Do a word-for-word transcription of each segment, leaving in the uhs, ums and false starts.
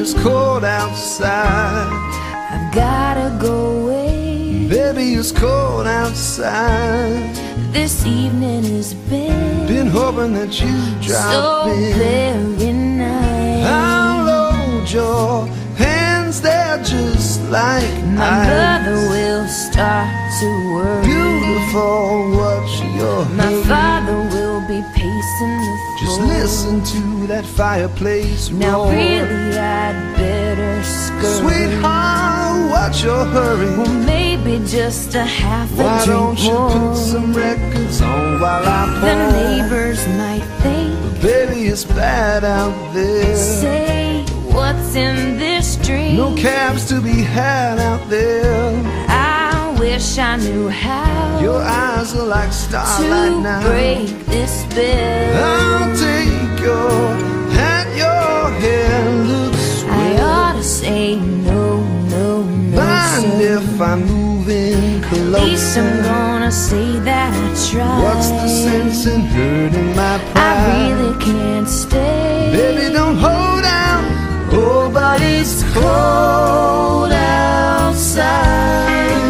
it's cold outside. I've gotta go away. Baby, it's cold outside. This evening has been Been hoping that you drop so in. very nice. I'll hold your hands there just like My ice. brother will start to worry. Beautiful, what's your My hurry? father will be pacing the floor. Just listen to that fireplace roar. Now really I'd better scurry. Sweetheart, what's your hurry? Well, maybe just a half a Why drink don't you more. put some records on while I pour? The neighbors might think, But baby, it's bad out there. say, what's in this drink? No cabs to be had out there. I wish I knew how Your eyes are like starlight to now. break this spell. I'll take your hat, your hair looks I swell. ought to say no, no, no, Mind sir. if I'm moving At least I'm closer? gonna say that I tried. What's the sense in hurting my I pride? really can't stay. Baby, don't hold out. Oh, but it's cold outside.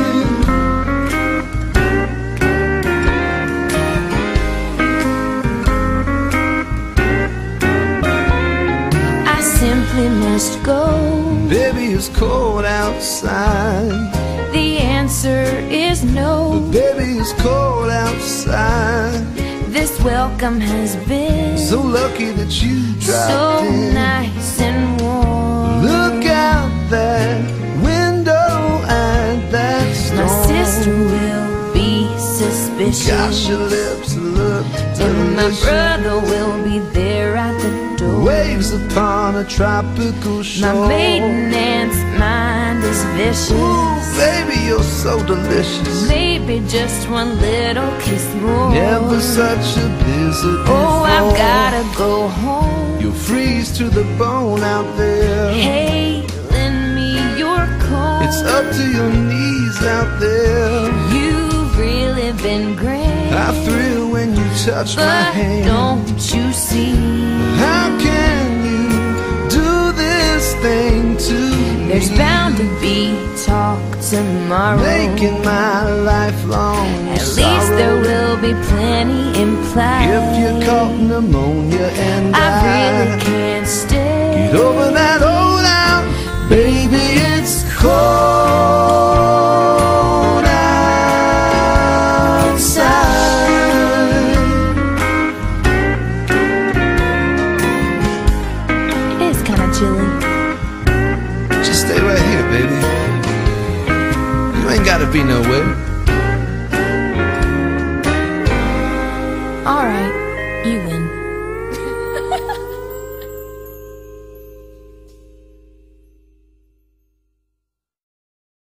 I simply must go. Baby, it's cold outside. The answer is no. Baby, it's cold outside. This welcome has been So lucky that you dropped so in. nice and warm. Look out that window at that storm. My sister will be suspicious. Gosh, your lips look And my delicious. brother will be there at the door. Waves upon a tropical My shore. maiden aunt's mind is vicious. Ooh, baby, you're so delicious. Maybe just one little kiss more. Never such a blizzard Oh, before. I've gotta go home. You'll freeze to the bone out there. Hey, lend me your comb. It's up to your knees out there. You've really been great. I thrill when you touch my But hand. don't you see? How can you do this thing to me? There's bound to be talk tomorrow. Making my lifelong At sorrow. least there will be plenty implied. If you caught pneumonia and I died, really can't stay. get over that old out. Baby, it's cold outside. It's kinda chilly. Just stay right here, baby. You ain't gotta be nowhere. Alright, you win.